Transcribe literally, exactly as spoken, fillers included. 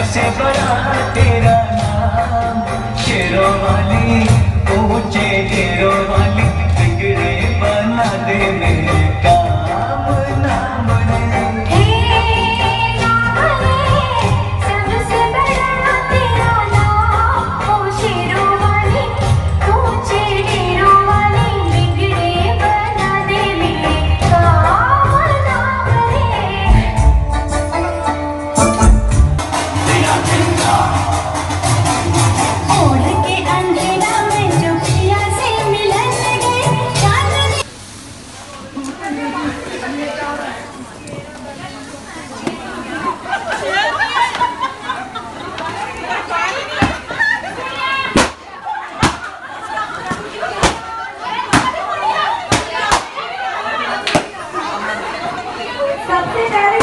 सबसे बड़ा तेरा नाम, शेरों वाली ऊंचे डेरों वाली, बिगड़े बना दे मेरे काम नाम रे। सबसे बड़ा तेरा नाम, ओ शेरों वाली ऊंचे डेरों वाली, बिगड़े बना दे मेरे काम नाम रे। ओढ़ के अंधेरा में चुपिया से मिलन गए चांदनी। सबसे पहले